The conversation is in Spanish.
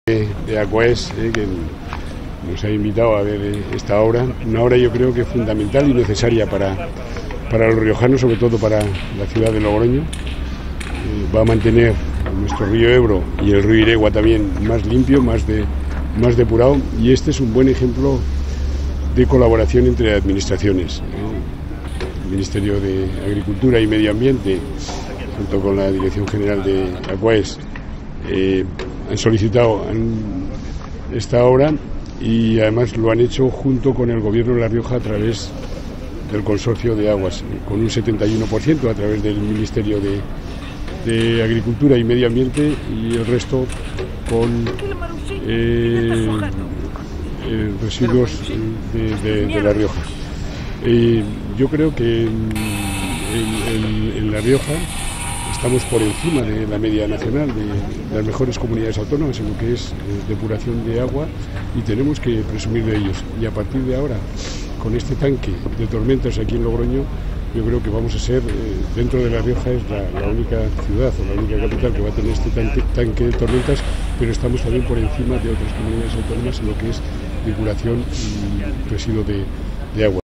de Aquaes, que nos ha invitado a ver esta obra, una obra yo creo que fundamental y necesaria para los riojanos, sobre todo para la ciudad de Logroño. Va a mantener nuestro río Ebro y el río Iregua también más limpio, más depurado, y este es un buen ejemplo de colaboración entre administraciones. El Ministerio de Agricultura y Medio Ambiente, junto con la Dirección General de Aquaes, han solicitado esta obra y además lo han hecho junto con el Gobierno de La Rioja a través del Consorcio de Aguas, con un 71% a través del Ministerio de Agricultura y Medio Ambiente y el resto con residuos de La Rioja. Yo creo que en La Rioja estamos por encima de la media nacional, de las mejores comunidades autónomas en lo que es depuración de agua, y tenemos que presumir de ellos. Y a partir de ahora, con este tanque de tormentas aquí en Logroño, yo creo que vamos a ser, dentro de La Rioja es la única ciudad o la única capital que va a tener este tanque de tormentas, pero estamos también por encima de otras comunidades autónomas en lo que es depuración y residuo de agua.